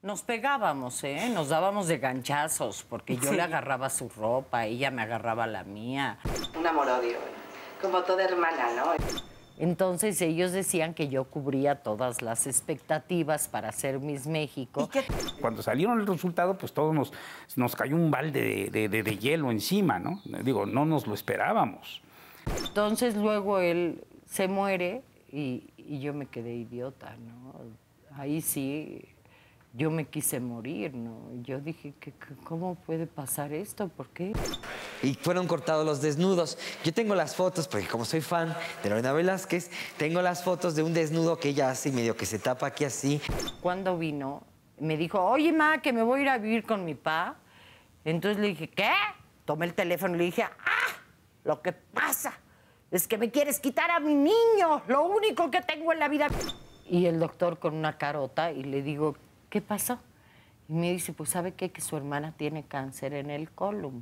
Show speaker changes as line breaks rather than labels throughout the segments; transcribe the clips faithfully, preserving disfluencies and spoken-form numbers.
Nos pegábamos, ¿eh? Nos dábamos de ganchazos, porque yo
sí.
le agarraba su ropa, ella me agarraba la mía.
Un amor-odio, ¿eh? Como toda hermana, ¿no?
Entonces ellos decían que yo cubría todas las expectativas para ser Miss México.
Cuando salieron el resultado, pues todos nos, nos cayó un balde de, de, de hielo encima, ¿no? Digo, no nos lo esperábamos.
Entonces luego él se muere y, y yo me quedé idiota, ¿no? Ahí sí, yo me quise morir, ¿no? Yo dije, que, que, ¿cómo puede pasar esto? ¿Por qué?
Y fueron cortados los desnudos. Yo tengo las fotos, porque como soy fan de Lorena Velázquez, tengo las fotos de un desnudo que ella hace, medio que se tapa aquí así.
Cuando vino, me dijo, oye, ma, que me voy a ir a vivir con mi pa. Entonces le dije, ¿qué? Tomé el teléfono y le dije, ¡ah! Lo que pasa es que me quieres quitar a mi niño, lo único que tengo en la vida. Y el doctor con una carota y le digo, ¿qué pasó? Y me dice, pues, ¿sabe qué? Que su hermana tiene cáncer en el colon.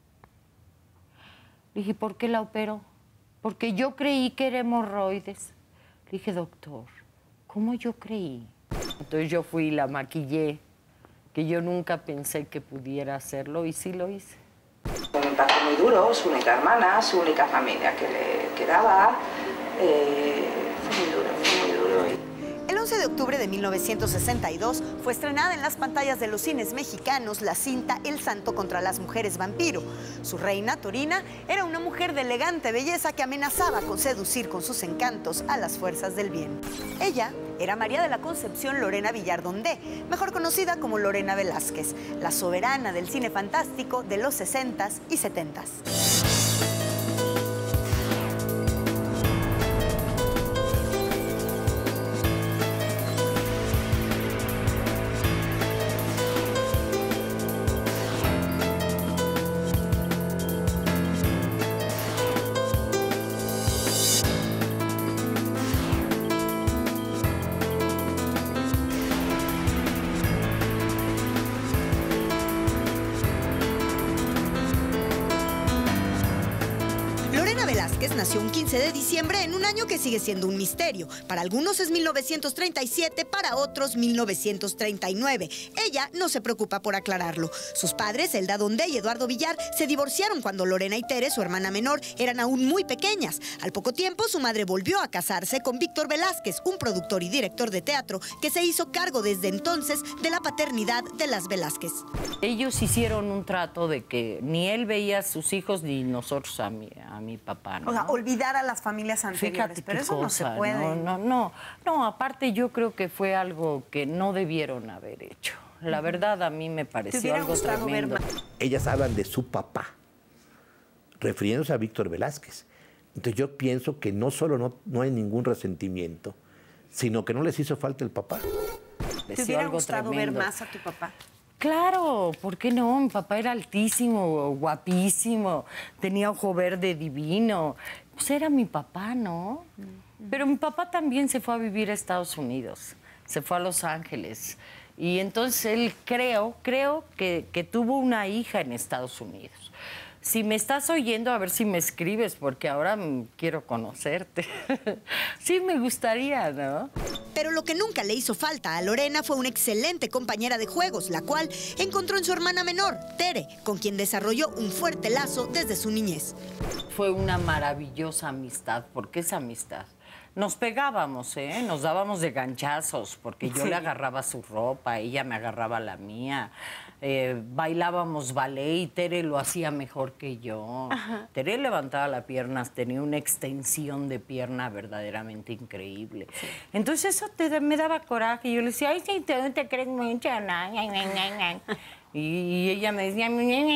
Le dije, ¿por qué la operó? Porque yo creí que era hemorroides. Le dije, doctor, ¿cómo yo creí? Entonces yo fui y la maquillé, que yo nunca pensé que pudiera hacerlo, y sí lo hice.
Un impacto muy duro, su única hermana, su única familia que le quedaba. Eh, fue muy duro, fue muy duro.
El once de octubre de mil novecientos sesenta y dos fue estrenada en las pantallas de los cines mexicanos la cinta El Santo contra las mujeres vampiro. Su reina, Torina, era una mujer de elegante belleza que amenazaba con seducir con sus encantos a las fuerzas del bien. Ella era María de la Concepción Lorena Villardondé, mejor conocida como Lorena Velázquez, la soberana del cine fantástico de los sesentas y setentas. Velázquez nació un quince de diciembre en un año que sigue siendo un misterio. Para algunos es mil novecientos treinta y siete, para otros mil novecientos treinta y nueve. Ella no se preocupa por aclararlo. Sus padres, Elda Dondé y Eduardo Villar, se divorciaron cuando Lorena y Tere, su hermana menor, eran aún muy pequeñas. Al poco tiempo, su madre volvió a casarse con Víctor Velázquez, un productor y director de teatro que se hizo cargo desde entonces de la paternidad de las Velázquez.
Ellos hicieron un trato de que ni él veía a sus hijos ni nosotros a mi, a mi papá, ¿no?
O sea, olvidar a las familias anteriores,
Fíjate
pero eso
cosa,
no se puede.
No, no, no, no, aparte yo creo que fue algo que no debieron haber hecho. La verdad a mí me pareció algo tremendo.
Ellas hablan de su papá, refiriéndose a Víctor Velázquez. Entonces yo pienso que no solo no, no hay ningún resentimiento, sino que no les hizo falta el papá.
¿Te hubiera gustado ver más a tu papá?
Claro, ¿por qué no? Mi papá era altísimo, guapísimo, tenía ojo verde divino. Pues era mi papá, ¿no? Pero mi papá también se fue a vivir a Estados Unidos, se fue a Los Ángeles. Y entonces él creo, creo que, que tuvo una hija en Estados Unidos. Si me estás oyendo, a ver si me escribes, porque ahora quiero conocerte. Sí, me gustaría, ¿no?
Pero lo que nunca le hizo falta a Lorena fue una excelente compañera de juegos, la cual encontró en su hermana menor, Tere, con quien desarrolló un fuerte lazo desde su niñez.
Fue una maravillosa amistad, porque es amistad. Nos pegábamos, ¿eh? Nos dábamos de ganchazos, porque yo
sí.
le agarraba su ropa, ella me agarraba la mía. Eh, bailábamos ballet y Tere lo hacía mejor que yo. Ajá. Tere levantaba las piernas, tenía una extensión de pierna verdaderamente increíble. Sí. Entonces eso te, me daba coraje. Yo le decía, ay, sí, te, te crees mucho, ¿no? Y ella me decía,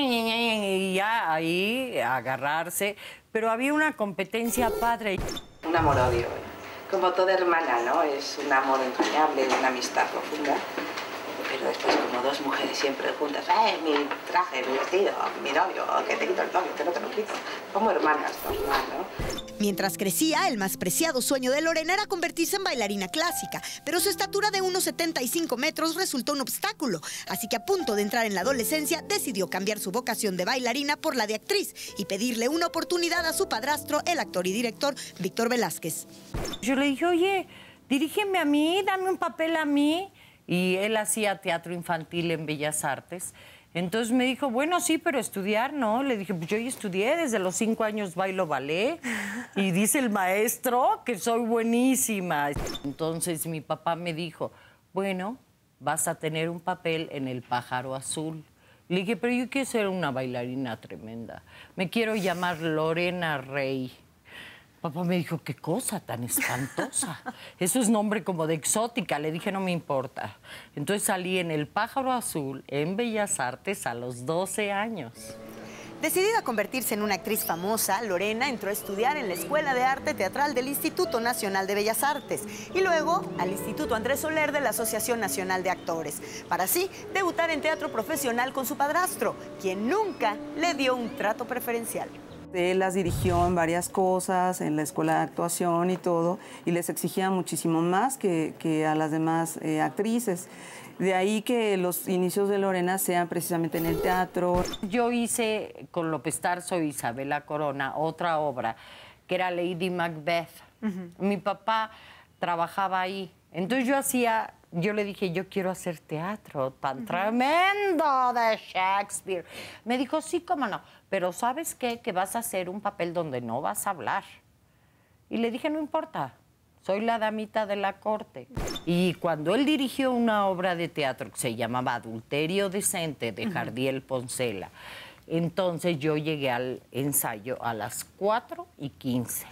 y ya ahí agarrarse. Pero había una competencia padre.
Un amor-odio, como toda hermana, ¿no? Es un amor entrañable, una amistad profunda. Pero después, como dos mujeres siempre juntas, ¡eh, mi traje, mi vestido, mi novio, que te quito el novio, que no te lo quito! Como hermanas, normal, ¿no?
Mientras crecía, el más preciado sueño de Lorena era convertirse en bailarina clásica, pero su estatura de unos setenta y cinco metros resultó un obstáculo, así que a punto de entrar en la adolescencia decidió cambiar su vocación de bailarina por la de actriz y pedirle una oportunidad a su padrastro, el actor y director Víctor Velázquez.
Yo le dije, oye, dirígeme a mí, dame un papel a mí. y él hacía teatro infantil en Bellas Artes. Entonces me dijo, bueno, sí, pero estudiar, ¿no? Le dije, pues yo ya estudié, desde los cinco años bailo ballet y dice el maestro que soy buenísima. Entonces mi papá me dijo, bueno, vas a tener un papel en El Pájaro Azul. Le dije, pero yo quiero ser una bailarina tremenda. Me quiero llamar Lorena Rey. Papá me dijo, qué cosa tan espantosa. Eso es nombre como de exótica. Le dije, no me importa. Entonces salí en El Pájaro Azul, en Bellas Artes, a los doce años.
Decidida a convertirse en una actriz famosa, Lorena entró a estudiar en la Escuela de Arte Teatral del Instituto Nacional de Bellas Artes y luego al Instituto Andrés Soler de la Asociación Nacional de Actores, para así debutar en teatro profesional con su padrastro, quien nunca le dio un trato preferencial.
Él las dirigió en varias cosas, en la escuela de actuación y todo, y les exigía muchísimo más que, que a las demás eh, actrices. De ahí que los inicios de Lorena sean precisamente en el teatro.
Yo hice con López Tarso e Isabela Corona otra obra, que era Lady Macbeth. Uh-huh. Mi papá trabajaba ahí. Entonces yo hacía, yo le dije, yo quiero hacer teatro tan uh-huh. tremendo de Shakespeare. Me dijo, sí, cómo no, pero ¿sabes qué? Que vas a hacer un papel donde no vas a hablar. Y le dije, no importa, soy la damita de la corte. Y cuando él dirigió una obra de teatro que se llamaba Adulterio Decente, de Jardiel Poncela, entonces yo llegué al ensayo a las cuatro y quince.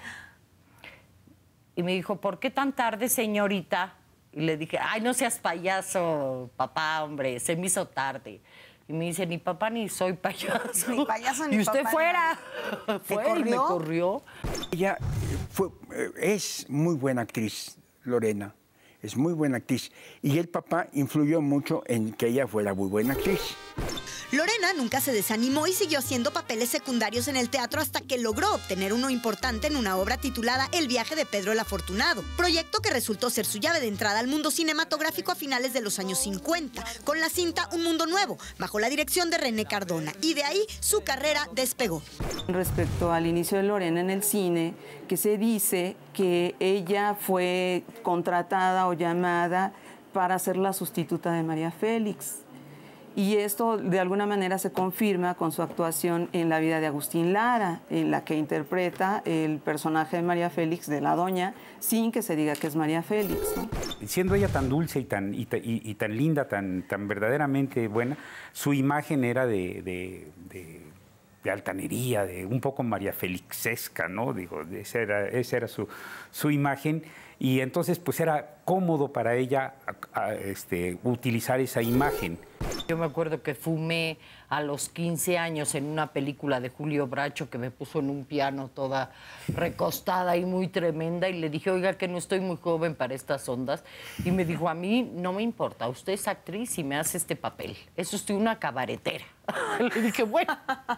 Y me dijo, ¿por qué tan tarde, señorita? Y le dije, ay, no seas payaso, papá, hombre, se me hizo tarde. Y me dice, ni papá ni soy payaso.
Ni payaso ni
y usted
papá,
fuera.
¿Te
Fue
corrió?
Y me corrió.
Ella fue, es muy buena actriz, Lorena. Es muy buena actriz. Y el papá influyó mucho en que ella fuera muy buena actriz.
Lorena nunca se desanimó y siguió haciendo papeles secundarios en el teatro hasta que logró obtener uno importante en una obra titulada El viaje de Pedro el Afortunado, proyecto que resultó ser su llave de entrada al mundo cinematográfico a finales de los años cincuenta, con la cinta Un Mundo Nuevo, bajo la dirección de René Cardona, y de ahí su carrera despegó.
Respecto al inicio de Lorena en el cine, que se dice que ella fue contratada o llamada para ser la sustituta de María Félix. Y esto de alguna manera se confirma con su actuación en La vida de Agustín Lara, en la que interpreta el personaje de María Félix, de la doña, sin que se diga que es María Félix, ¿no?
Siendo ella tan dulce y tan, y, y, y tan linda, tan, tan verdaderamente buena, su imagen era de, de, de, de altanería, de un poco María Félixesca, ¿no? Digo, esa era, esa era su, su imagen. Y entonces, pues era cómodo para ella a, a, este, utilizar esa imagen.
Yo me acuerdo que fumé a los quince años en una película de Julio Bracho que me puso en un piano toda recostada y muy tremenda y le dije, oiga, que no estoy muy joven para estas ondas. Y me dijo, a mí no me importa, usted es actriz y me hace este papel. Es usted una cabaretera. Le dije, bueno,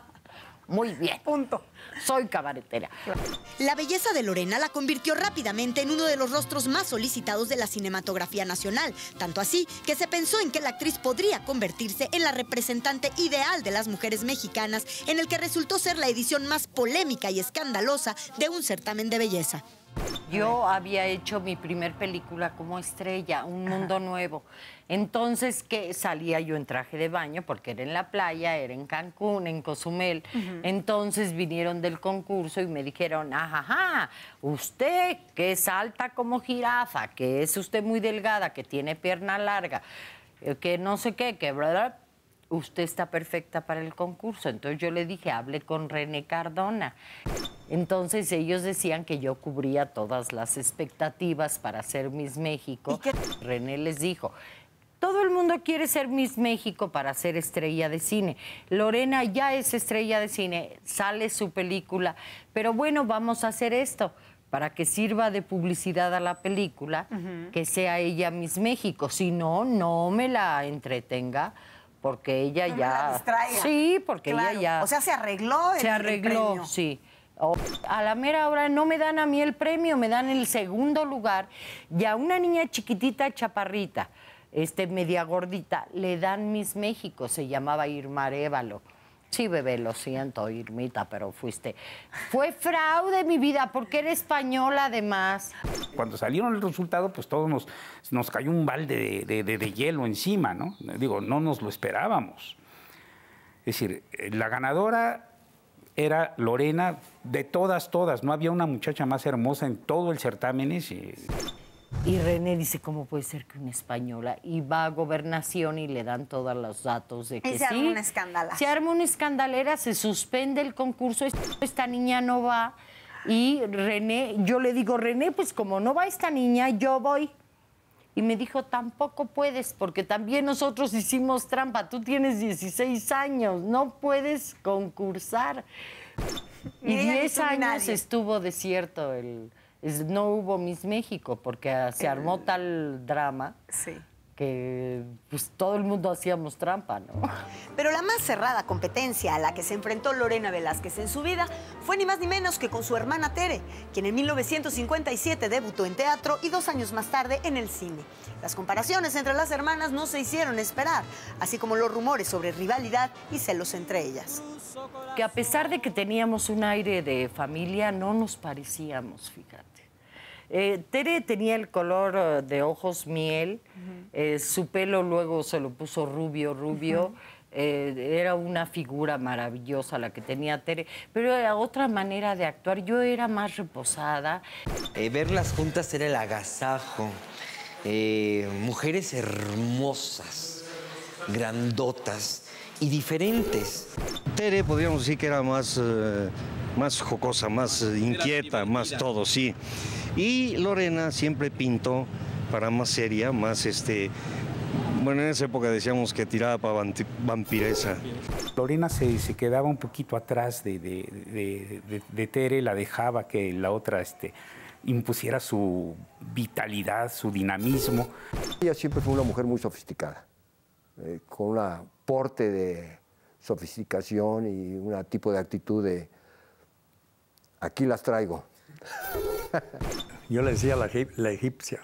muy bien. Punto. Soy cabaretera.
La belleza de Lorena la convirtió rápidamente en uno de los rostros más solicitados de la cinematografía nacional, tanto así que se pensó en que la actriz podría convertirse en la representante ideal de las mujeres mexicanas, en el que resultó ser la edición más polémica y escandalosa de un certamen de belleza.
Yo había hecho mi primer película como estrella, Un Mundo Nuevo. Entonces, que salía yo en traje de baño, porque era en la playa, era en Cancún, en Cozumel. Uh-huh. Entonces vinieron del concurso y me dijeron, ajá, usted que es alta como jirafa, que es usted muy delgada, que tiene pierna larga, que no sé qué, que verdad, usted está perfecta para el concurso. Entonces yo le dije, hable con René Cardona. Entonces ellos decían que yo cubría todas las expectativas para ser Miss México. René les dijo, todo el mundo quiere ser Miss México para ser estrella de cine. Lorena ya es estrella de cine, sale su película, pero bueno, vamos a hacer esto para que sirva de publicidad a la película, uh-huh. que sea ella Miss México. Si no, no me la entretenga, porque ella
no
ya...
Me la distraiga.
Sí, porque
claro.
ella ya...
O sea, se arregló el
Se arregló,
premio.
Sí. O, a la mera hora no me dan a mí el premio, me dan el segundo lugar. Y a una niña chiquitita, chaparrita, este, media gordita, le dan Miss México, se llamaba Irma Arévalo. Sí, bebé, lo siento, Irmita, pero fuiste... Fue fraude, mi vida, porque era española, además.
Cuando salieron el resultado, pues todos nos, nos cayó un balde de, de, de hielo encima, ¿no? Digo, no nos lo esperábamos. Es decir, la ganadora era Lorena, de todas, todas. No había una muchacha más hermosa en todo el certamen ese.
Y René dice, ¿cómo puede ser que una española? Y va a Gobernación y le dan todos los datos de que
y se
sí.
arma una escandala.
Se arma una escandalera, se suspende el concurso, esta niña no va. Y René, yo le digo, René, pues como no va esta niña, yo voy. Y me dijo, tampoco puedes, porque también nosotros hicimos trampa. Tú tienes dieciséis años, no puedes concursar. Y diez años estuvo desierto el... Es, no hubo Miss México porque se armó tal drama
sí.
que pues, todo el mundo hacíamos trampa, ¿no?
Pero la más cerrada competencia a la que se enfrentó Lorena Velázquez en su vida fue ni más ni menos que con su hermana Tere, quien en mil novecientos cincuenta y siete debutó en teatro y dos años más tarde en el cine. Las comparaciones entre las hermanas no se hicieron esperar, así como los rumores sobre rivalidad y celos entre ellas.
Que a pesar de que teníamos un aire de familia, no nos parecíamos, fíjate. Eh, Tere tenía el color uh, de ojos miel, uh-huh. eh, su pelo luego se lo puso rubio, rubio. Uh-huh. eh, era una figura maravillosa la que tenía Tere, pero era otra manera de actuar. Yo era más reposada.
Eh, verlas juntas era el agasajo. Eh, mujeres hermosas, grandotas y diferentes.
Tere, podríamos decir que era más, uh, más jocosa, más uh, inquieta, más todo, sí. Y Lorena siempre pintó para más seria, más este... Bueno, en esa época decíamos que tiraba para vampiresa.
Lorena se, se quedaba un poquito atrás de, de, de, de, de Tere, la dejaba que la otra este, impusiera su vitalidad, su dinamismo.
Ella siempre fue una mujer muy sofisticada, eh, con un porte de sofisticación y un tipo de actitud de aquí las traigo.
Yo le decía la, la egipcia,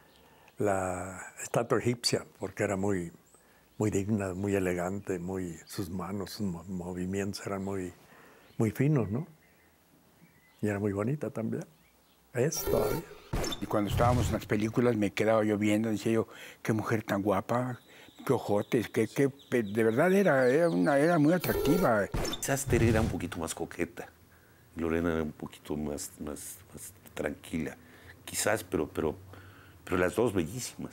la estatua egipcia, porque era muy, muy digna, muy elegante, muy, sus manos, sus movimientos eran muy, muy finos, ¿no? Y era muy bonita también. Es todavía.
Y cuando estábamos en las películas me quedaba yo viendo, decía yo, qué mujer tan guapa, qué ojotes, que, que de verdad era, era, una, era muy atractiva.
Quizás Tere era un poquito más coqueta, Lorena era un poquito más, más, más tranquila, quizás, pero, pero, pero las dos bellísimas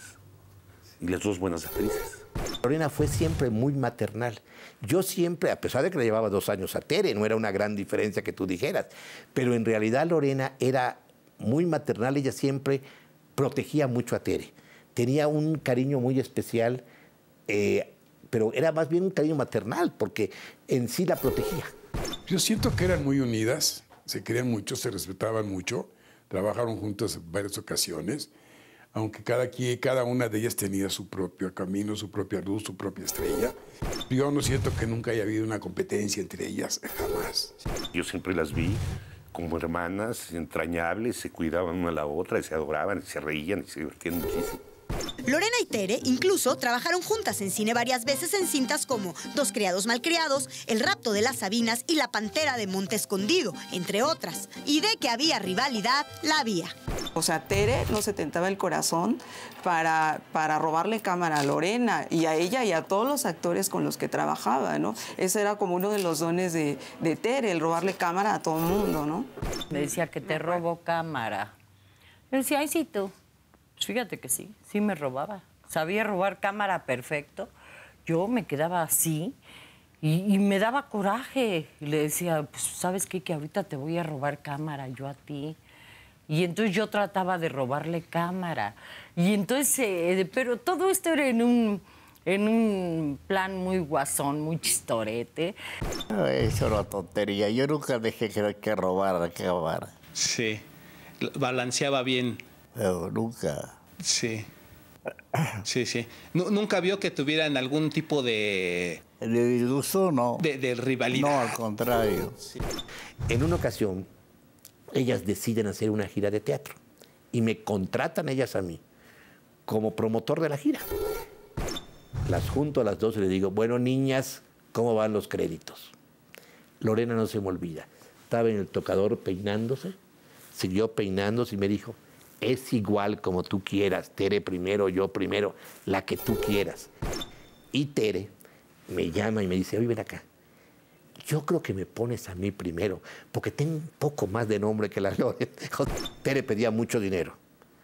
y las dos buenas actrices.
Lorena fue siempre muy maternal. Yo siempre, a pesar de que le llevaba dos años a Tere, no era una gran diferencia que tú dijeras, pero en realidad Lorena era muy maternal, ella siempre protegía mucho a Tere. Tenía un cariño muy especial, eh, pero era más bien un cariño maternal, porque en sí la protegía.
Yo siento que eran muy unidas, se querían mucho, se respetaban mucho, trabajaron juntas en varias ocasiones, aunque cada, cada una de ellas tenía su propio camino, su propia luz, su propia estrella. Yo no siento que nunca haya habido una competencia entre ellas, jamás.
Yo siempre las vi como hermanas entrañables, se cuidaban una a la otra, y se adoraban, y se reían y se divertían muchísimo.
Lorena y Tere incluso trabajaron juntas en cine varias veces en cintas como Dos criados malcriados, El rapto de las Sabinas y La pantera de Monte Escondido, entre otras. Y de que había rivalidad, la había.
O sea, Tere no se tentaba el corazón para, para robarle cámara a Lorena y a ella y a todos los actores con los que trabajaba, ¿no? Ese era como uno de los dones de, de Tere, el robarle cámara a todo el mundo, ¿no?
Me decía que te robo cámara. Yo decía, ay, sí, tú. Pues fíjate que sí, sí me robaba. Sabía robar cámara perfecto. Yo me quedaba así y, y me daba coraje. Y le decía, pues, ¿sabes qué? Que ahorita te voy a robar cámara, yo a ti. Y entonces yo trataba de robarle cámara. Y entonces, eh, pero todo esto era en un, en un plan muy guasón, muy chistorete.
Eso era tontería. Yo nunca dejé que, que robara cámara.
Sí, balanceaba bien.
Pero nunca.
Sí. Sí, sí. ¿Nunca vio que tuvieran algún tipo de...
¿De disgusto? No.
De, de rivalidad.
No, al contrario.
Sí. En una ocasión, ellas deciden hacer una gira de teatro y me contratan ellas a mí como promotor de la gira. Las junto a las dos y les digo, bueno, niñas, ¿cómo van los créditos? Lorena no se me olvida. Estaba en el tocador peinándose, siguió peinándose y me dijo, es igual como tú quieras, Tere primero, yo primero, la que tú quieras. Y Tere me llama y me dice, oye, ven acá, yo creo que me pones a mí primero, porque tengo un poco más de nombre que la Lorena. Tere pedía mucho dinero.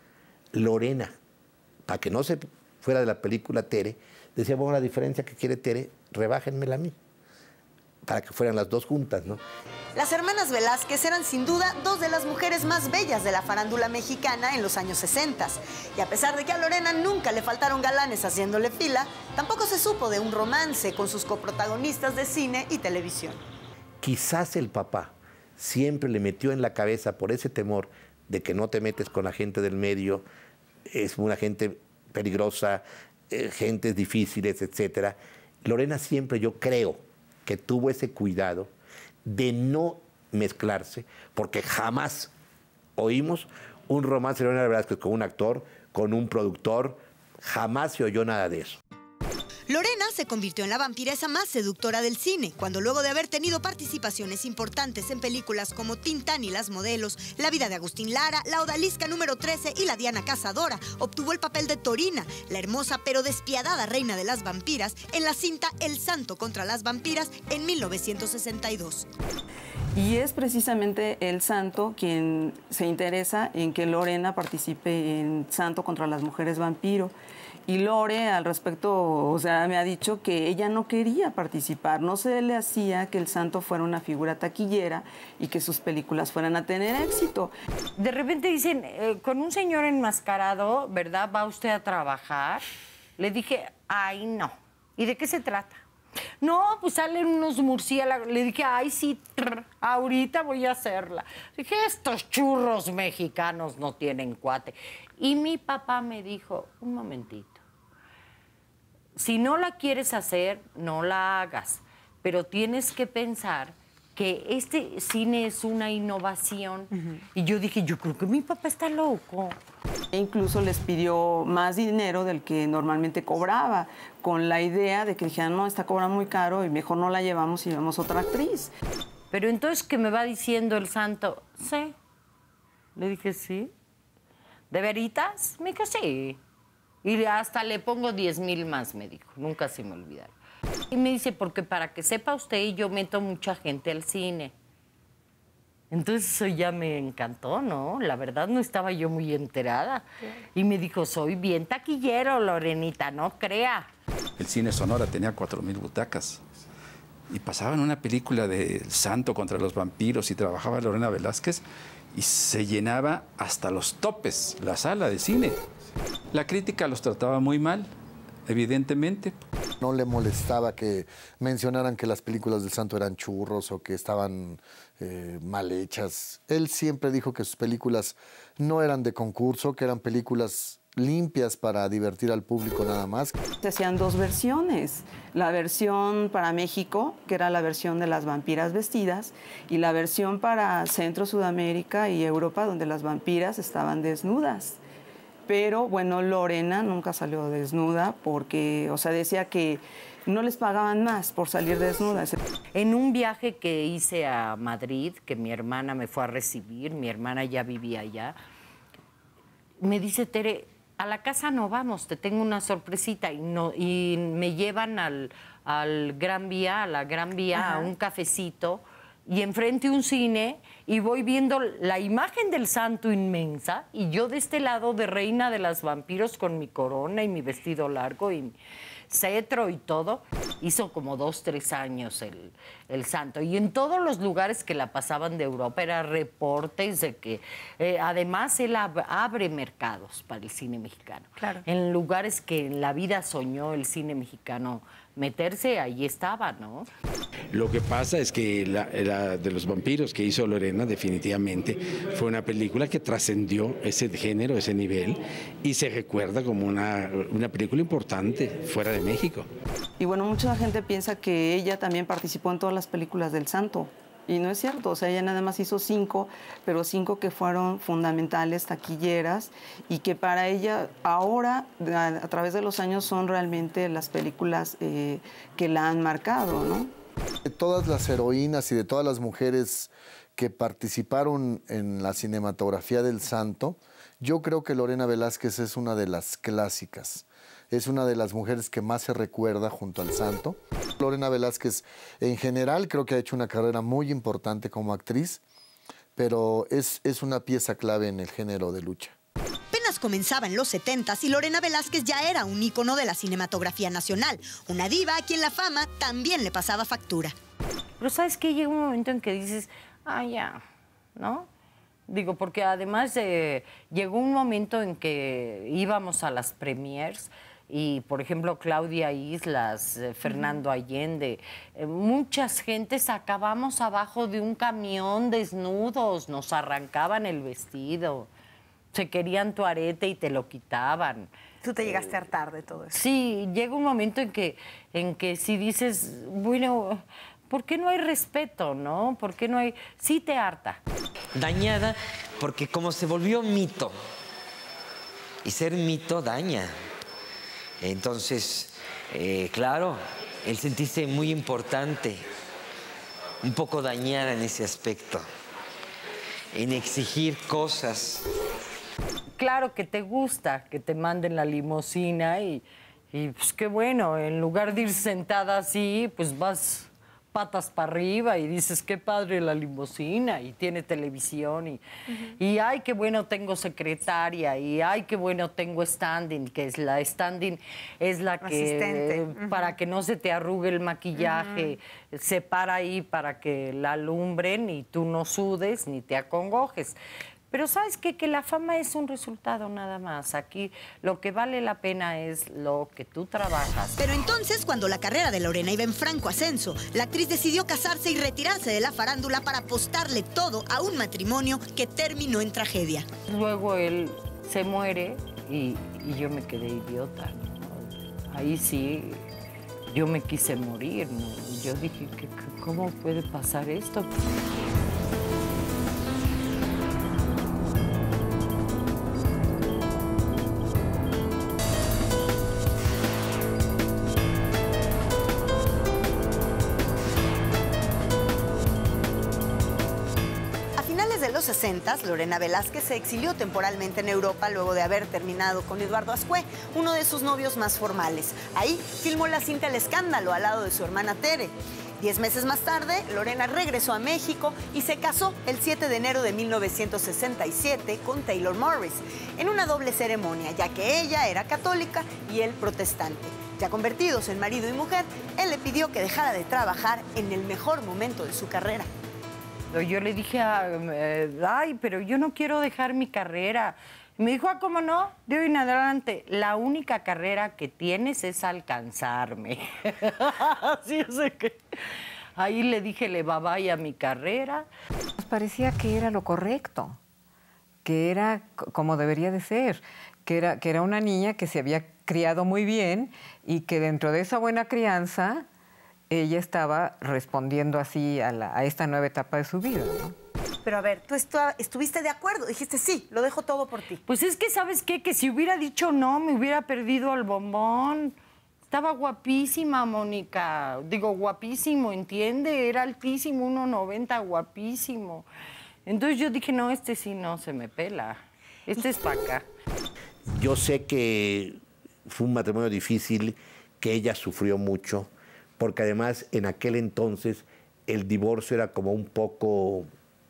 Lorena, para que no se fuera de la película Tere, decía, bueno, la diferencia que quiere Tere, rebájenmela a mí, para que fueran las dos juntas, ¿no?
Las hermanas Velázquez eran sin duda dos de las mujeres más bellas de la farándula mexicana en los años sesenta. Y a pesar de que a Lorena nunca le faltaron galanes haciéndole fila, tampoco se supo de un romance con sus coprotagonistas de cine y televisión.
Quizás el papá siempre le metió en la cabeza por ese temor de que no te metes con la gente del medio, es una gente peligrosa, eh, gentes difíciles, etcétera. Lorena siempre, yo creo, que tuvo ese cuidado de no mezclarse, porque jamás oímos un romance de Lorena Velázquez con un actor, con un productor, jamás se oyó nada de eso.
Lorena se convirtió en la vampiresa más seductora del cine, cuando luego de haber tenido participaciones importantes en películas como Tintán y las modelos, La vida de Agustín Lara, La odalisca número trece y La Diana Cazadora, obtuvo el papel de Torina, la hermosa pero despiadada reina de las vampiras, en la cinta El santo contra las vampiras en mil novecientos sesenta y dos.
Y es precisamente el santo quien se interesa en que Lorena participe en Santo contra las mujeres vampiro. Y Lore, al respecto, o sea, me ha dicho que ella no quería participar, no se le hacía que el santo fuera una figura taquillera y que sus películas fueran a tener éxito.
De repente dicen, eh, con un señor enmascarado, ¿verdad? ¿Va usted a trabajar? Le dije, ay, no. ¿Y de qué se trata? No, pues salen unos murciélagos. Le dije, ay, sí, trr, ahorita voy a hacerla. Dije, estos churros mexicanos no tienen cuate. Y mi papá me dijo, un momentito, si no la quieres hacer, no la hagas, pero tienes que pensar que este cine es una innovación. Uh-huh. Y yo dije, yo creo que mi papá está loco.
E incluso les pidió más dinero del que normalmente cobraba, con la idea de que dijeran, no, está cobrando muy caro y mejor no la llevamos y llevamos otra actriz.
Pero entonces, ¿qué me va diciendo el santo? Sí. Le dije, sí. ¿De veritas? Me dijo, sí. Y hasta le pongo diez mil más, me dijo. Nunca se me olvidaron. Y me dice, porque para que sepa usted, yo meto mucha gente al cine. Entonces eso ya me encantó, ¿no? La verdad no estaba yo muy enterada. Y me dijo, soy bien taquillero, Lorenita, no crea.
El cine Sonora tenía cuatro mil butacas. Y pasaban una película de El Santo contra los vampiros y trabajaba Lorena Velázquez y se llenaba hasta los topes la sala de cine. La crítica los trataba muy mal, evidentemente.
No le molestaba que mencionaran que las películas del Santo eran churros o que estaban eh, mal hechas. Él siempre dijo que sus películas no eran de concurso, que eran películas limpias para divertir al público nada más.
Se hacían dos versiones, la versión para México, que era la versión de las vampiras vestidas, y la versión para Centro, Sudamérica y Europa, donde las vampiras estaban desnudas. Pero, bueno, Lorena nunca salió desnuda porque, o sea, decía que no les pagaban más por salir desnudas.
En un viaje que hice a Madrid, que mi hermana me fue a recibir, mi hermana ya vivía allá, me dice, Tere, a la casa no vamos, te tengo una sorpresita. Y, no, y me llevan al, al Gran Vía, a la Gran Vía, Ajá. a un cafecito, y enfrente un cine, y voy viendo la imagen del santo inmensa, y yo de este lado de reina de las vampiros con mi corona y mi vestido largo y mi cetro y todo. Hizo como dos, tres años el, el santo. Y en todos los lugares que la pasaban de Europa era reportes de que... Eh, además, él ab abre mercados para el cine mexicano.
Claro.
En lugares que en la vida soñó el cine mexicano meterse, ahí estaba, ¿no?
Lo que pasa es que la, la de los vampiros que hizo Lorena definitivamente fue una película que trascendió ese género, ese nivel, y se recuerda como una, una película importante fuera de México.
Y bueno, mucha gente piensa que ella también participó en todas las películas del santo. Y no es cierto, o sea, ella nada más hizo cinco, pero cinco que fueron fundamentales, taquilleras, y que para ella ahora, a, a través de los años, son realmente las películas eh, que la han marcado, ¿no?
De todas las heroínas y de todas las mujeres que participaron en la cinematografía del Santo, yo creo que Lorena Velázquez es una de las clásicas. Es una de las mujeres que más se recuerda junto al Santo. Lorena Velázquez, en general, creo que ha hecho una carrera muy importante como actriz, pero es, es una pieza clave en el género de lucha.
Apenas comenzaba en los setentas y Lorena Velázquez ya era un ícono de la cinematografía nacional. Una diva a quien la fama también le pasaba factura.
Pero ¿sabes qué? Llega un momento en que dices, ah, ya, ¿no? Digo, porque además eh, llegó un momento en que íbamos a las premiers y, por ejemplo, Claudia Islas, eh, Fernando Allende, eh, muchas gentes acabamos abajo de un camión desnudos, nos arrancaban el vestido, se querían tu arete y te lo quitaban.
Tú te llegaste a hartar de todo eso.
Sí, llega un momento en que, en que si dices, bueno, ¿por qué no hay respeto, no? ¿Por qué no hay...? Sí te harta.
Dañada porque como se volvió mito, y ser mito daña. Entonces, eh, claro, el sentirse muy importante, un poco dañada en ese aspecto, en exigir cosas.
Claro que te gusta que te manden la limusina y, y pues qué bueno, en lugar de ir sentada así, pues vas patas para arriba y dices, qué padre la limusina y tiene televisión y, uh-huh. y ay, qué bueno tengo secretaria y ay, qué bueno tengo standing, que es la standing, es la que
Asistente.
uh-huh. para que no se te arrugue el maquillaje, uh-huh. se para ahí para que la alumbren y tú no sudes ni te acongojes. Pero ¿sabes qué? Que la fama es un resultado nada más. Aquí lo que vale la pena es lo que tú trabajas.
Pero entonces, cuando la carrera de Lorena iba en franco ascenso, la actriz decidió casarse y retirarse de la farándula para apostarle todo a un matrimonio que terminó en tragedia.
Luego él se muere y, y yo me quedé idiota, ¿no? Ahí sí, yo me quise morir, ¿no? Y yo dije, ¿cómo puede pasar esto?
sesentas, Lorena Velázquez se exilió temporalmente en Europa luego de haber terminado con Eduardo Ascué, uno de sus novios más formales. Ahí filmó la cinta El Escándalo al lado de su hermana Tere. Diez meses más tarde, Lorena regresó a México y se casó el siete de enero de mil novecientos sesenta y siete con Taylor Morris, en una doble ceremonia, ya que ella era católica y él protestante. Ya convertidos en marido y mujer, él le pidió que dejara de trabajar en el mejor momento de su carrera.
Yo le dije, ay, pero yo no quiero dejar mi carrera. Me dijo, ah, ¿cómo no? De hoy en adelante, la única carrera que tienes es alcanzarme. Así es que ahí le dije, le va bye a mi carrera.
Nos parecía que era lo correcto, que era como debería de ser, que era, que era una niña que se había criado muy bien y que dentro de esa buena crianza ella estaba respondiendo así a, la, a esta nueva etapa de su vida, ¿no?
Pero a ver, tú estuviste de acuerdo, dijiste sí, lo dejo todo por ti.
Pues es que, ¿sabes qué? Que si hubiera dicho no, me hubiera perdido al bombón. Estaba guapísima, Mónica. Digo, guapísimo, ¿entiende? Era altísimo, uno noventa, guapísimo. Entonces yo dije, no, este sí no se me pela. Este es para acá.
Yo sé que fue un matrimonio difícil, que ella sufrió mucho, porque además en aquel entonces el divorcio era como un poco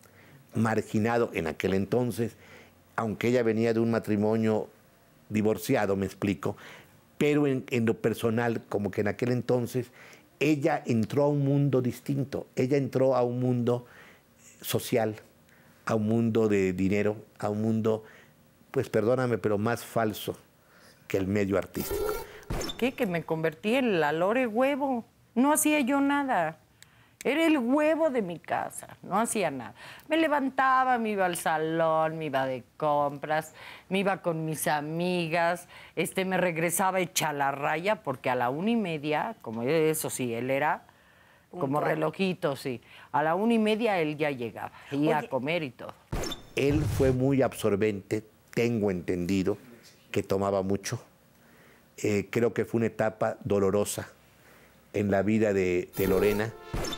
marginado en aquel entonces, aunque ella venía de un matrimonio divorciado, me explico, pero en, en lo personal, como que en aquel entonces, ella entró a un mundo distinto, ella entró a un mundo social, a un mundo de dinero, a un mundo, pues perdóname, pero más falso que el medio artístico.
¿Qué? Que me convertí en la Lore Huevo. No hacía yo nada. Era el huevo de mi casa, no hacía nada. Me levantaba, me iba al salón, me iba de compras, me iba con mis amigas, este, me regresaba hecha la raya, porque a la una y media, como eso sí, él era como relojito, sí. A la una y media él ya llegaba, iba a comer y todo.
Él fue muy absorbente, tengo entendido, que tomaba mucho. Eh, creo que fue una etapa dolorosa en la vida de, de Lorena.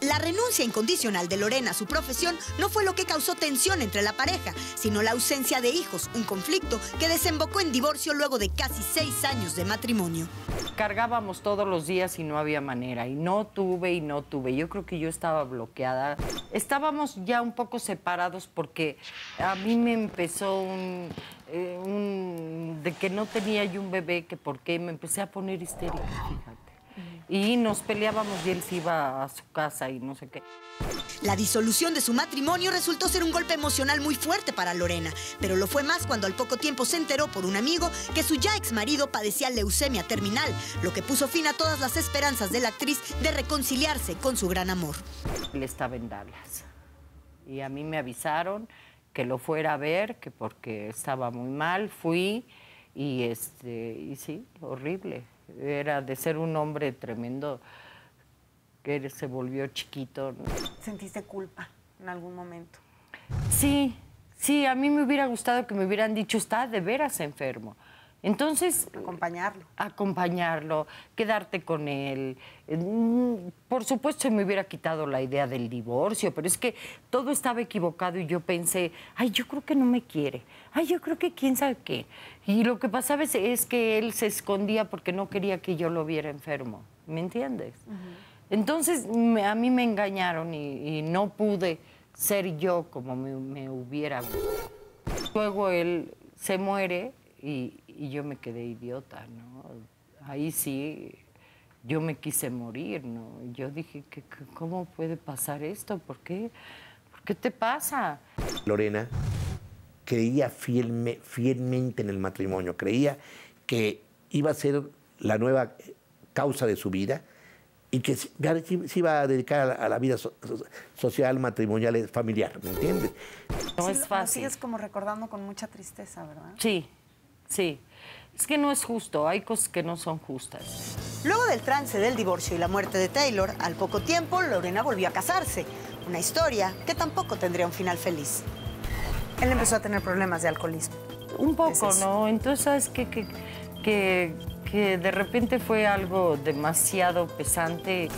La renuncia incondicional de Lorena a su profesión no fue lo que causó tensión entre la pareja, sino la ausencia de hijos, un conflicto que desembocó en divorcio luego de casi seis años de matrimonio.
Cargábamos todos los días y no había manera, y no tuve y no tuve. Yo creo que yo estaba bloqueada. Estábamos ya un poco separados porque a mí me empezó un, eh, un de que no tenía yo un bebé, que por qué me empecé a poner histérica, fíjate. Y nos peleábamos y él se iba a su casa y no sé qué.
La disolución de su matrimonio resultó ser un golpe emocional muy fuerte para Lorena, pero lo fue más cuando al poco tiempo se enteró por un amigo que su ya exmarido padecía leucemia terminal, lo que puso fin a todas las esperanzas de la actriz de reconciliarse con su gran amor.
Él estaba en Dallas y a mí me avisaron que lo fuera a ver, que porque estaba muy mal, fui y, este, y sí, horrible. Era de ser un hombre tremendo, que se volvió chiquito.
¿Sentiste culpa en algún momento?
Sí, sí, a mí me hubiera gustado que me hubieran dicho, está de veras enfermo. Entonces...
Acompañarlo.
Acompañarlo, quedarte con él. Por supuesto, me hubiera quitado la idea del divorcio, pero es que todo estaba equivocado y yo pensé, ay, yo creo que no me quiere. Ay, yo creo que quién sabe qué. Y lo que pasaba es, es que él se escondía porque no quería que yo lo viera enfermo. ¿Me entiendes? Uh-huh. Entonces, me, a mí me engañaron y, y no pude ser yo como me, me hubiera gustado. Luego él se muere y... y yo me quedé idiota, ¿no? Ahí sí, yo me quise morir, ¿no? Yo dije, ¿qué, ¿cómo puede pasar esto? ¿Por qué? ¿Por qué te pasa?
Lorena creía fielme, fielmente en el matrimonio, creía que iba a ser la nueva causa de su vida y que se iba a dedicar a la, a la vida so, social, matrimonial, familiar, ¿me entiendes?
No
sí,
es fácil.
Lo sigues como recordando con mucha tristeza, ¿verdad?
Sí. Sí, es que no es justo, hay cosas que no son justas.
Luego del trance del divorcio y la muerte de Taylor, al poco tiempo Lorena volvió a casarse. Una historia que tampoco tendría un final feliz. Él empezó a tener problemas de alcoholismo.
Un poco, ¿no? Entonces, ¿sabes qué? Que, que, que de repente fue algo demasiado pesante.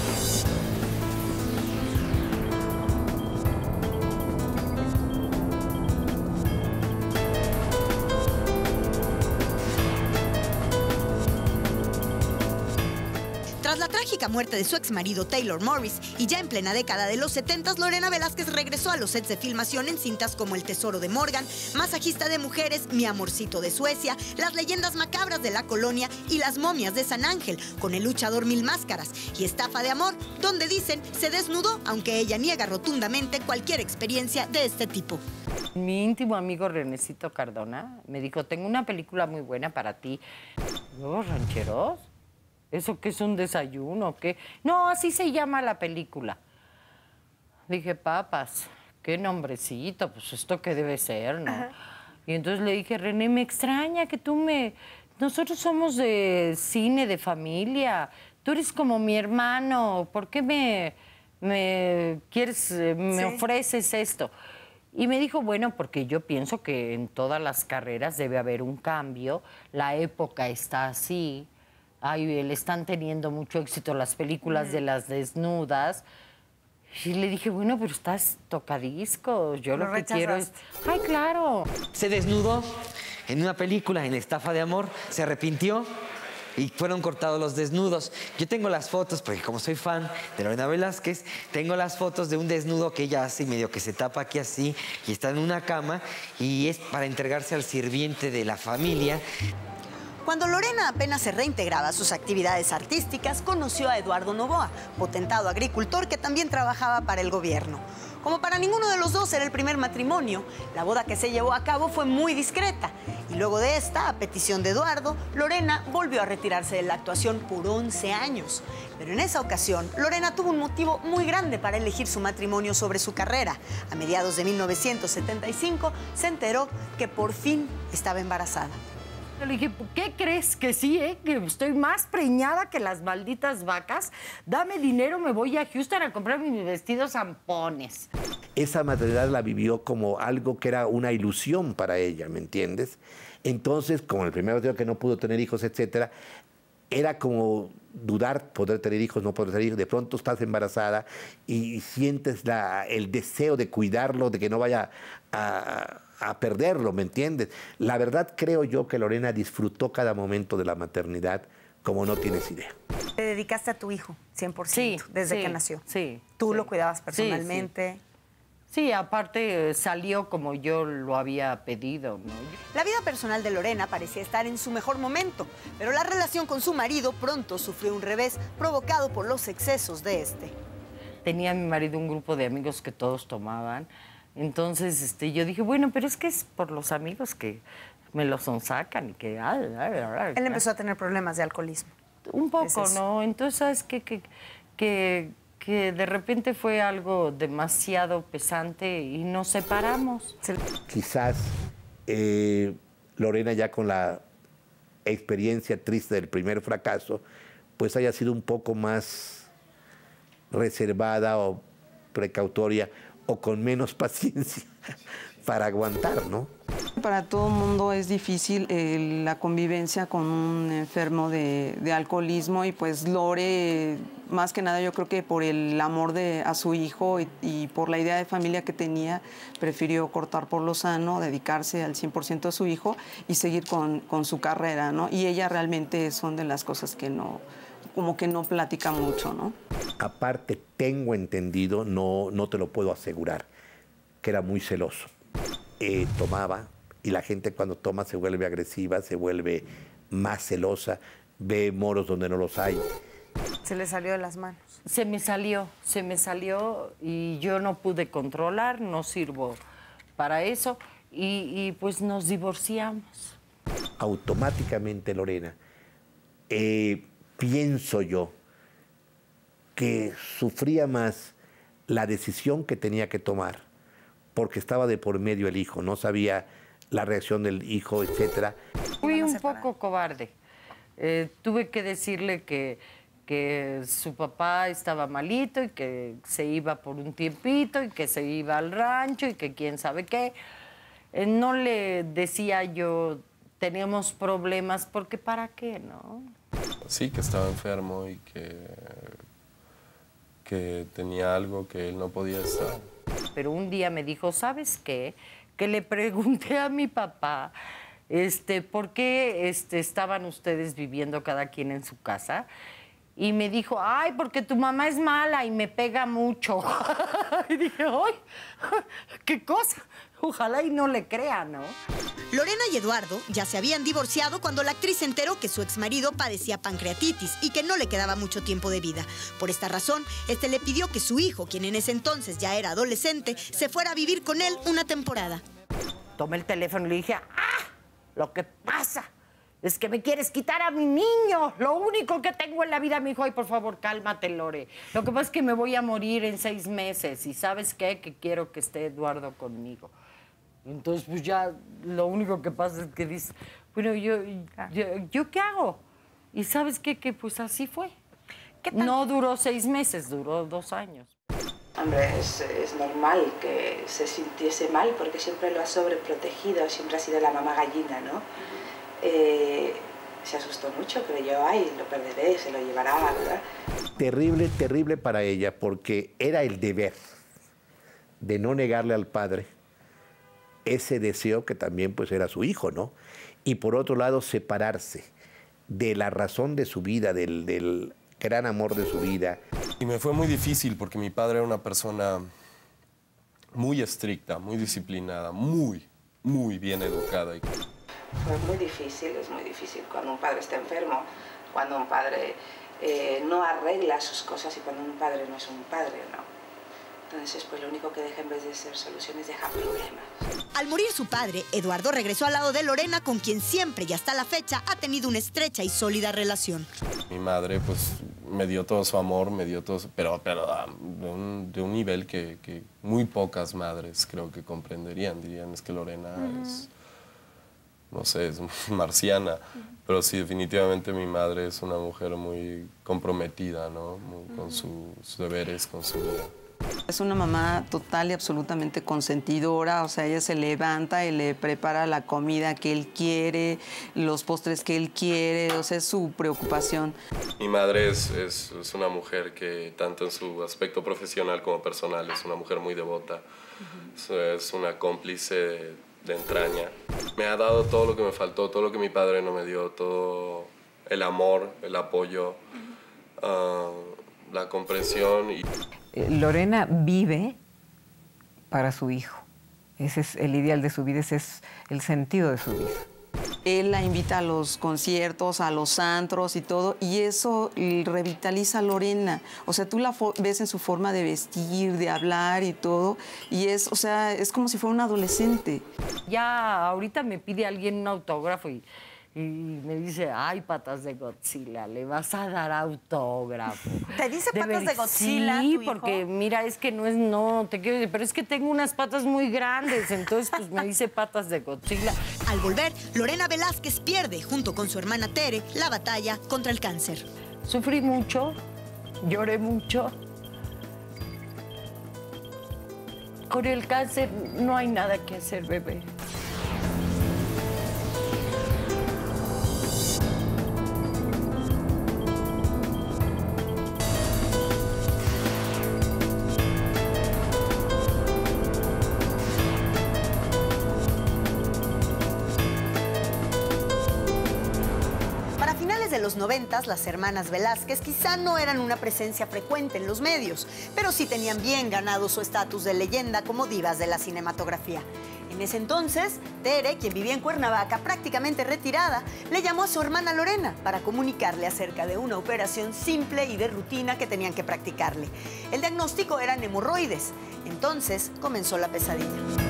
Tras la trágica muerte de su exmarido Taylor Morris y ya en plena década de los setentas, Lorena Velázquez regresó a los sets de filmación en cintas como El tesoro de Morgan, Masajista de mujeres, Mi amorcito de Suecia, Las leyendas macabras de la colonia y Las momias de San Ángel, con El luchador mil máscaras y Estafa de amor, donde dicen se desnudó, aunque ella niega rotundamente cualquier experiencia de este tipo.
Mi íntimo amigo Renecito Cardona me dijo, tengo una película muy buena para ti. ¿Nuevos rancheros? ¿Eso qué es un desayuno? ¿Qué? No, así se llama la película. Dije, papas, qué nombrecito, pues esto qué debe ser, ¿no? Ajá. Y entonces le dije, René, me extraña que tú me... Nosotros somos de cine, de familia. Tú eres como mi hermano. ¿Por qué me, me quieres, me sí. ofreces esto? Y me dijo, bueno, porque yo pienso que en todas las carreras debe haber un cambio. La época está así. Ay, le están teniendo mucho éxito las películas mm. de las desnudas. Y le dije, bueno, pero estás tocadiscos. Yo lo, lo que quiero es... ¡Ay, claro!
Se desnudó en una película, en Estafa de amor. Se arrepintió y fueron cortados los desnudos. Yo tengo las fotos, porque como soy fan de Lorena Velázquez, tengo las fotos de un desnudo que ella hace y medio que se tapa aquí así y está en una cama y es para entregarse al sirviente de la familia.
Cuando Lorena apenas se reintegraba a sus actividades artísticas, conoció a Eduardo Novoa, potentado agricultor que también trabajaba para el gobierno. Como para ninguno de los dos era el primer matrimonio, la boda que se llevó a cabo fue muy discreta. Y luego de esta, a petición de Eduardo, Lorena volvió a retirarse de la actuación por once años. Pero en esa ocasión, Lorena tuvo un motivo muy grande para elegir su matrimonio sobre su carrera. A mediados de mil novecientos setenta y cinco, se enteró que por fin estaba embarazada.
Le dije, ¿qué crees? Que sí, ¿eh? Que estoy más preñada que las malditas vacas. Dame dinero, me voy a Houston a comprar mis vestidos zampones.
Esa maternidad la vivió como algo que era una ilusión para ella, ¿me entiendes? Entonces, como el primer matrimonio que no pudo tener hijos, etcétera, era como dudar, poder tener hijos, no poder tener hijos. De pronto estás embarazada y sientes la, el deseo de cuidarlo, de que no vaya a, a perderlo, ¿me entiendes? La verdad creo yo que Lorena disfrutó cada momento de la maternidad como no tienes idea.
Te dedicaste a tu hijo, cien por ciento,
Sí,
desde
sí,
que nació.
Sí.
Tú
sí.
lo cuidabas
Sí,
personalmente.
Sí, sí, aparte eh, salió como yo lo había pedido, ¿no?
La vida personal de Lorena parecía estar en su mejor momento, pero la relación con su marido pronto sufrió un revés provocado por los excesos de este.
Tenía mi marido un grupo de amigos que todos tomaban, entonces este, yo dije, bueno, pero es que es por los amigos que me los sonsacan y que... Ay, ay, ay,
Él empezó a tener problemas de alcoholismo.
Un poco,
Es eso.
¿no? Entonces, ¿sabes qué? Que, que, que de repente fue algo demasiado pesante y nos separamos.
Quizás eh, Lorena ya con la experiencia triste del primer fracaso, pues haya sido un poco más reservada o precautoria o con menos paciencia para aguantar, ¿no?
Para todo el mundo es difícil eh, la convivencia con un enfermo de, de alcoholismo y pues Lore, más que nada yo creo que por el amor de, a su hijo y, y por la idea de familia que tenía, prefirió cortar por lo sano, dedicarse al cien por ciento a su hijo y seguir con, con su carrera, ¿no? Y ella realmente son de las cosas que no, como que no platica mucho, ¿no?
Aparte, tengo entendido, no, no te lo puedo asegurar, que era muy celoso. Eh, tomaba y la gente cuando toma se vuelve agresiva, se vuelve más celosa, ve moros donde no los hay.
Se le salió de las manos.
Se me salió, se me salió y yo no pude controlar, no sirvo para eso y, y pues nos divorciamos.
Automáticamente, Lorena, eh, pienso yo que sufría más la decisión que tenía que tomar porque estaba de por medio el hijo, no sabía la reacción del hijo, etcétera.
Fui un poco cobarde. Eh, tuve que decirle que, que su papá estaba malito y que se iba por un tiempito y que se iba al rancho y que quién sabe qué. Eh, no le decía yo, teníamos problemas, porque ¿para qué, no?
Sí, que estaba enfermo y que, que tenía algo que él no podía estar.
Pero un día me dijo, ¿sabes qué? Que le pregunté a mi papá, este, ¿por qué este, estaban ustedes viviendo cada quien en su casa? Y me dijo, ay, porque tu mamá es mala y me pega mucho. Y dije, ay, qué cosa. Ojalá y no le crea, ¿no?
Lorena y Eduardo ya se habían divorciado cuando la actriz se enteró que su exmarido padecía pancreatitis y que no le quedaba mucho tiempo de vida. Por esta razón, este le pidió que su hijo, quien en ese entonces ya era adolescente, se fuera a vivir con él una temporada.
Tomé el teléfono y le dije, ¡ah! Lo que pasa es que me quieres quitar a mi niño. Lo único que tengo en la vida, mi hijo. Ay, por favor, cálmate, Lore. Lo que pasa es que me voy a morir en seis meses. ¿Y sabes qué? Que quiero que esté Eduardo conmigo. Entonces, pues ya lo único que pasa es que dices, bueno, yo, yo, ¿yo qué hago? Y ¿sabes qué? Que pues así fue. No duró seis meses, duró dos años.
Hombre, es, es normal que se sintiese mal porque siempre lo ha sobreprotegido, siempre ha sido la mamá gallina, ¿no? Eh, se asustó mucho, creyó, ay, lo perderé, se lo llevará, ¿verdad?
Terrible, terrible para ella porque era el deber de no negarle al padre ese deseo que también pues era su hijo, ¿no? Y por otro lado, separarse de la razón de su vida, del, del gran amor de su vida.
Y me fue muy difícil porque mi padre era una persona muy estricta, muy disciplinada, muy, muy bien educada.
Fue muy difícil, es muy difícil cuando un padre está enfermo, cuando un padre eh, no arregla sus cosas y cuando un padre no es un padre, ¿no? Entonces, pues lo único que deja en vez de ser soluciones, deja problemas.
Al morir su padre, Eduardo regresó al lado de Lorena, con quien siempre y hasta la fecha ha tenido una estrecha y sólida relación.
Mi madre, pues, me dio todo su amor, me dio todo su... Pero, pero de, un, de un nivel que, que muy pocas madres creo que comprenderían. Dirían, es que Lorena uh-huh. es... no sé, es marciana. Uh-huh. Pero sí, definitivamente mi madre es una mujer muy comprometida, ¿no? Muy, uh-huh. Con su, sus deberes, con su vida.
Es una mamá total y absolutamente consentidora, o sea, ella se levanta y le prepara la comida que él quiere, los postres que él quiere, o sea, es su preocupación.
Mi madre es, es, es una mujer que, tanto en su aspecto profesional como personal, es una mujer muy devota. Uh-huh. Es una cómplice de, de entraña. Me ha dado todo lo que me faltó, todo lo que mi padre no me dio, todo el amor, el apoyo, uh-huh. uh, la comprensión. Y...
Lorena vive para su hijo. Ese es el ideal de su vida, ese es el sentido de su vida.
Él la invita a los conciertos, a los antros y todo, y eso revitaliza a Lorena. O sea, tú la ves en su forma de vestir, de hablar y todo, y es, o sea, es como si fuera un adolescente.
Ya ahorita me pide alguien un autógrafo y, y me dice, ay, patas de Godzilla, le vas a dar autógrafo.
¿Te dice
De
patas
ver-
de Godzilla,
Sí,
tu hijo?
porque mira, es que no es, no, te quiero decir, pero es que tengo unas patas muy grandes, entonces pues me dice patas de Godzilla.
Al volver, Lorena Velázquez pierde, junto con su hermana Tere, la batalla contra el cáncer.
Sufrí mucho, lloré mucho. Con el cáncer no hay nada que hacer, bebé.
Para finales de los noventas, las hermanas Velázquez quizá no eran una presencia frecuente en los medios, pero sí tenían bien ganado su estatus de leyenda como divas de la cinematografía. En ese entonces, Tere, quien vivía en Cuernavaca prácticamente retirada, le llamó a su hermana Lorena para comunicarle acerca de una operación simple y de rutina que tenían que practicarle. El diagnóstico eran hemorroides. Entonces comenzó la pesadilla.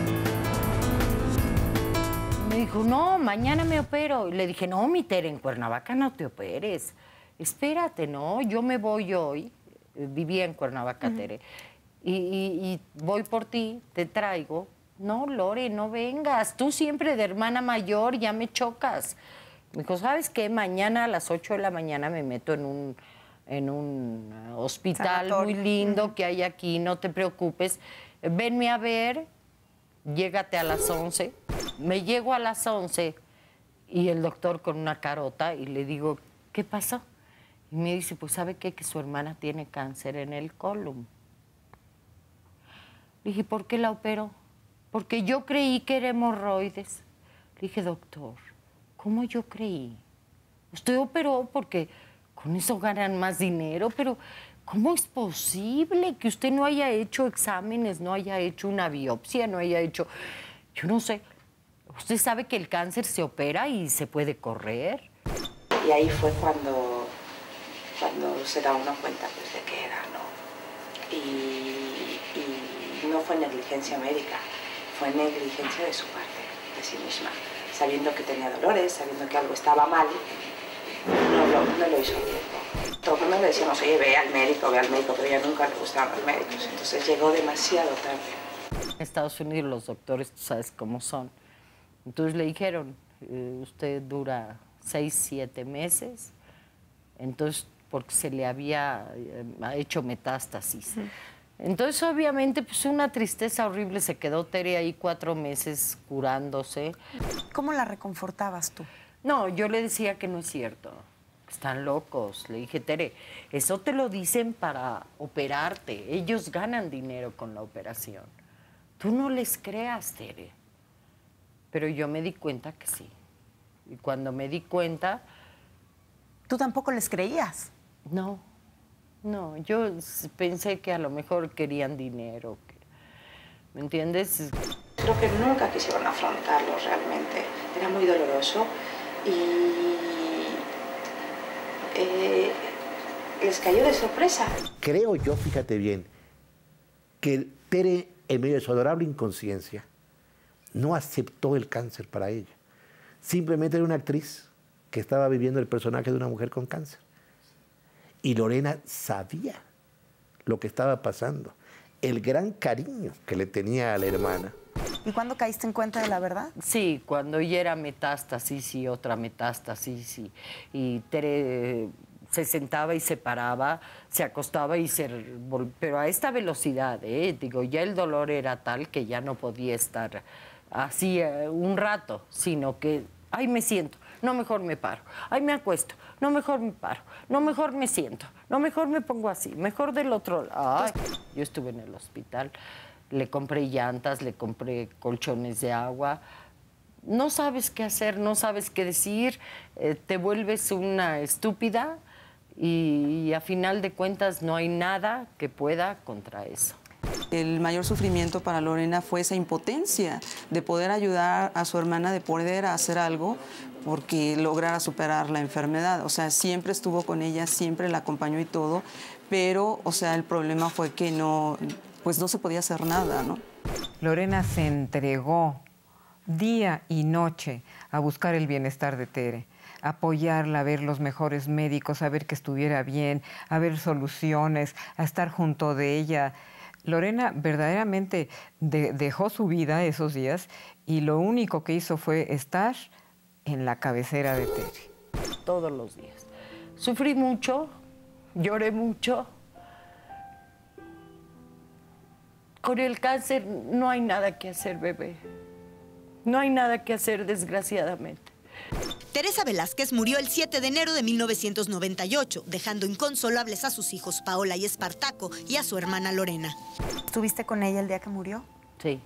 Me dijo, no, mañana me opero. Y le dije, no, mi Tere, en Cuernavaca no te operes. Espérate, no, yo me voy hoy. Eh, Vivía en Cuernavaca, uh-huh. Tere. Y, y, y voy por ti, te traigo. No, Lore, no vengas. Tú siempre de hermana mayor ya me chocas. Me dijo, ¿sabes qué? Mañana a las ocho de la mañana me meto en un, en un uh, hospital
Sanatorio.
muy lindo
Uh-huh.
que hay aquí, no te preocupes. Venme a ver, llégate a las once. Me llego a las once y el doctor con una carota y le digo, ¿qué pasó? Y me dice, pues ¿sabe qué? Que su hermana tiene cáncer en el colon. Le dije, ¿por qué la operó? Porque yo creí que era hemorroides. Le dije, doctor, ¿cómo yo creí? Usted operó porque con eso ganan más dinero, pero ¿cómo es posible que usted no haya hecho exámenes, no haya hecho una biopsia, no haya hecho... Yo no sé. Usted sabe que el cáncer se opera y se puede correr.
Y ahí fue cuando, cuando se da uno cuenta pues, de qué era, ¿no? Y, y no fue negligencia médica, fue negligencia de su parte, de sí misma. Sabiendo que tenía dolores, sabiendo que algo estaba mal, no lo, no lo hizo a tiempo. Todo el mundo le decíamos, oye, ve al médico, ve al médico, pero ya nunca le gustaban los médicos. Entonces llegó demasiado tarde.
En Estados Unidos los doctores, tú sabes cómo son. Entonces le dijeron, eh, usted dura seis, siete meses, entonces porque se le había eh, hecho metástasis. Sí. Entonces obviamente pues una tristeza horrible, se quedó Tere ahí cuatro meses curándose.
¿Cómo la reconfortabas tú?
No, yo le decía que no es cierto, están locos. Le dije, Tere, eso te lo dicen para operarte, ellos ganan dinero con la operación. Tú no les creas, Tere. Pero yo me di cuenta que sí. Y cuando me di cuenta...
¿Tú tampoco les creías?
No, no. Yo pensé que a lo mejor querían dinero. Que, ¿me entiendes?
Creo que nunca quisieron afrontarlo realmente. Era muy doloroso y eh, les cayó de sorpresa.
Creo yo, fíjate bien, que Tere, en medio de su adorable inconsciencia, no aceptó el cáncer para ella. Simplemente era una actriz que estaba viviendo el personaje de una mujer con cáncer. Y Lorena sabía lo que estaba pasando, el gran cariño que le tenía a la hermana.
¿Y cuándo caíste en cuenta de la verdad?
Sí, cuando ya era metástasis y otra metástasis y, y Tere se sentaba y se paraba, se acostaba y se... Pero a esta velocidad, ¿eh? Digo, ya el dolor era tal que ya no podía estar así eh, un rato, sino que, ay, me siento, no, mejor me paro, ay, me acuesto, no, mejor me paro, no, mejor me siento, no, mejor me pongo así, mejor del otro lado. Ay, yo estuve en el hospital, le compré llantas, le compré colchones de agua. No sabes qué hacer, no sabes qué decir, eh, te vuelves una estúpida y, y a final de cuentas no hay nada que pueda contra eso.
El mayor sufrimiento para Lorena fue esa impotencia de poder ayudar a su hermana, de poder hacer algo porque lograra superar la enfermedad. O sea, siempre estuvo con ella, siempre la acompañó y todo, pero, o sea, el problema fue que no, pues no se podía hacer nada, ¿no?
Lorena se entregó día y noche a buscar el bienestar de Tere, a apoyarla, a ver los mejores médicos, a ver que estuviera bien, a ver soluciones, a estar junto de ella. Lorena verdaderamente de, dejó su vida esos días y lo único que hizo fue estar en la cabecera de Tere.
Todos los días. Sufrí mucho, lloré mucho. Con el cáncer no hay nada que hacer, bebé. No hay nada que hacer, desgraciadamente.
Teresa Velázquez murió el siete de enero de mil novecientos noventa y ocho, dejando inconsolables a sus hijos Paola y Espartaco y a su hermana Lorena.
¿Estuviste con ella el día que murió?
Sí.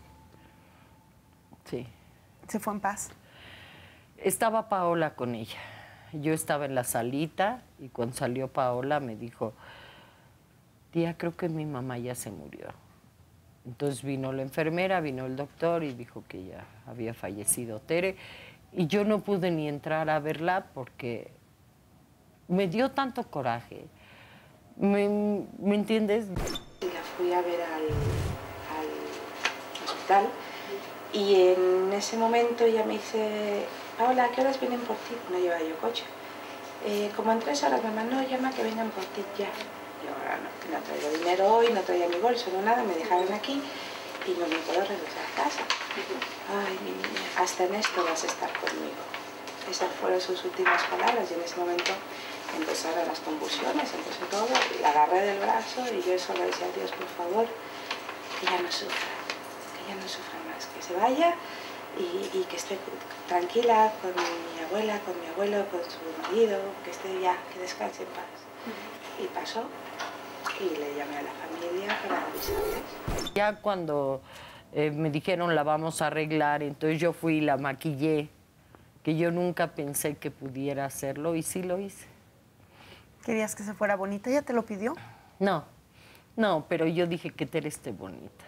Sí.
¿Se fue en paz?
Estaba Paola con ella. Yo estaba en la salita y cuando salió Paola me dijo, tía, creo que mi mamá ya se murió. Entonces vino la enfermera, vino el doctor y dijo que ya había fallecido Tere. Y yo no pude ni entrar a verla porque me dio tanto coraje. ¿Me, ¿me entiendes?
La fui a ver al, al hospital y en ese momento ella me dice, Paola, ¿a qué horas vienen por ti? No llevaba yo coche. Eh, como en tres horas, mamá, no, llama que vengan por ti ya. Yo ahora no, no traigo dinero hoy, no traía mi bolso, no nada, me dejaron aquí y no me puedo regresar a casa. Ay, mi niña, hasta en esto vas a estar conmigo. Esas fueron sus últimas palabras y en ese momento empezaron las convulsiones, empezó todo, y la agarré del brazo y yo solo decía a Dios, por favor, que ya no sufra, que ya no sufra más, que se vaya y, y que esté tranquila con mi abuela, con mi abuelo, con su marido, que esté ya, que descanse en paz. Y pasó y le llamé a la familia para avisarles.
Ya cuando eh, me dijeron la vamos a arreglar, entonces yo fui y la maquillé, que yo nunca pensé que pudiera hacerlo y sí lo hice.
¿Querías que se fuera bonita? ¿Ella te lo pidió?
No, no, pero yo dije que Tere esté bonita.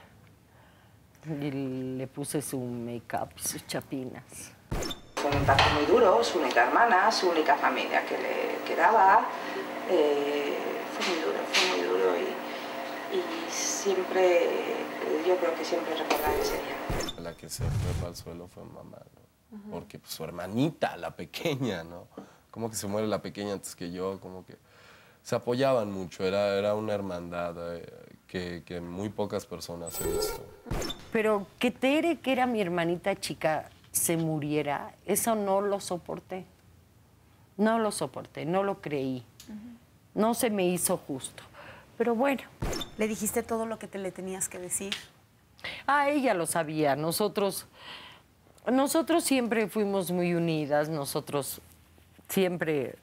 Y le puse su make-up, sus chapinas.
Fue un impacto muy duro, su única hermana, su única familia que le quedaba. Eh, fue muy duro, fue muy duro y, y siempre, yo creo que siempre recordaré ese día.
La que se fue al suelo fue mamá, ¿no? Uh-huh. Porque pues, su hermanita, la pequeña, ¿no? Como que se muere la pequeña antes que yo, como que se apoyaban mucho, era, era una hermandad eh, que, que muy pocas personas he visto.
Pero que Tere, que era mi hermanita chica, se muriera, eso no lo soporté. No lo soporté, no lo creí. Uh-huh. No se me hizo justo. Pero bueno.
¿Le dijiste todo lo que te le tenías que decir?
Ah, ella lo sabía. Nosotros, nosotros siempre fuimos muy unidas. Nosotros siempre,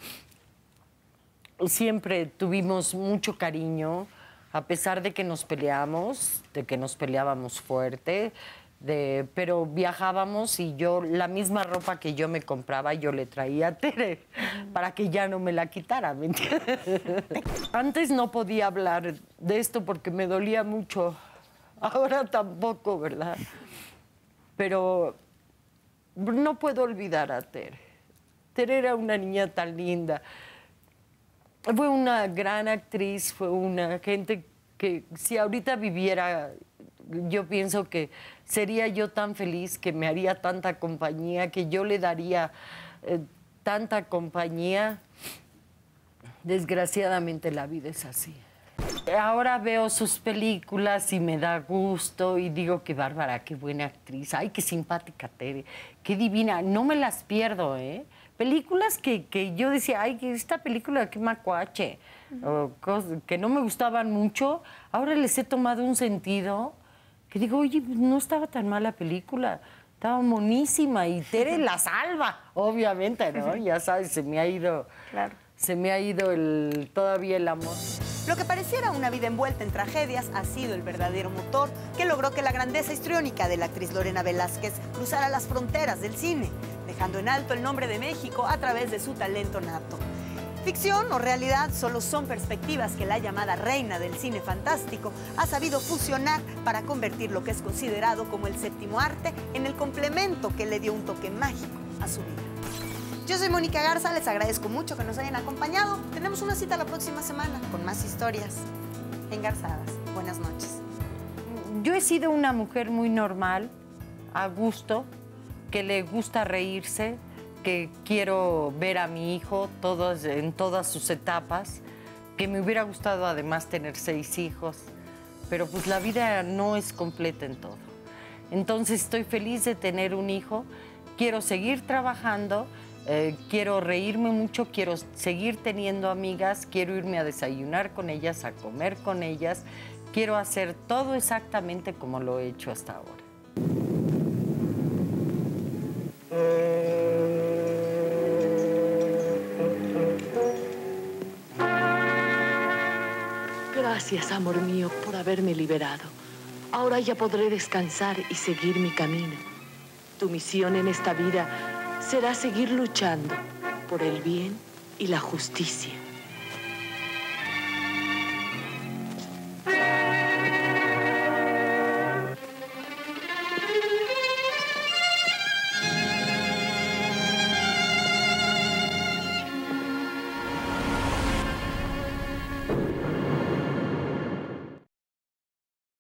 siempre tuvimos mucho cariño, a pesar de que nos peleamos, de que nos peleábamos fuerte. De, pero viajábamos y yo, la misma ropa que yo me compraba, yo le traía a Tere uh-huh. para que ya no me la quitara, ¿me entiendes? Antes no podía hablar de esto porque me dolía mucho, ahora tampoco, ¿verdad? Pero no puedo olvidar a Tere. Tere era una niña tan linda. Fue una gran actriz, fue una gente que si ahorita viviera, yo pienso que sería yo tan feliz, que me haría tanta compañía, que yo le daría eh, tanta compañía. Desgraciadamente la vida es así. Ahora veo sus películas y me da gusto y digo que Bárbara, qué buena actriz, ay, qué simpática Tere, qué divina. No me las pierdo, ¿eh? películas que, que yo decía, ay, que esta película qué macuache, o cosas que no me gustaban mucho, ahora les he tomado un sentido que digo, oye, no estaba tan mala película, estaba monísima y Tere la salva, obviamente, ¿no? Ya sabes, se me ha ido,
claro.
se me ha ido el, todavía el amor.
Lo que pareciera una vida envuelta en tragedias ha sido el verdadero motor que logró que la grandeza histriónica de la actriz Lorena Velázquez cruzara las fronteras del cine, dejando en alto el nombre de México a través de su talento nato. Ficción o realidad solo son perspectivas que la llamada reina del cine fantástico ha sabido fusionar para convertir lo que es considerado como el séptimo arte en el complemento que le dio un toque mágico a su vida. Yo soy Mónica Garza, les agradezco mucho que nos hayan acompañado. Tenemos una cita la próxima semana con más historias engarzadas. Buenas noches.
Yo he sido una mujer muy normal, a gusto, que le gusta reírse, que quiero ver a mi hijo todos, en todas sus etapas, que me hubiera gustado además tener seis hijos, pero pues la vida no es completa en todo. Entonces estoy feliz de tener un hijo, quiero seguir trabajando, eh, quiero reírme mucho, quiero seguir teniendo amigas, quiero irme a desayunar con ellas, a comer con ellas, quiero hacer todo exactamente como lo he hecho hasta ahora.
Gracias, amor mío, por haberme liberado. Ahora ya podré descansar y seguir mi camino. Tu misión en esta vida será seguir luchando por el bien y la justicia.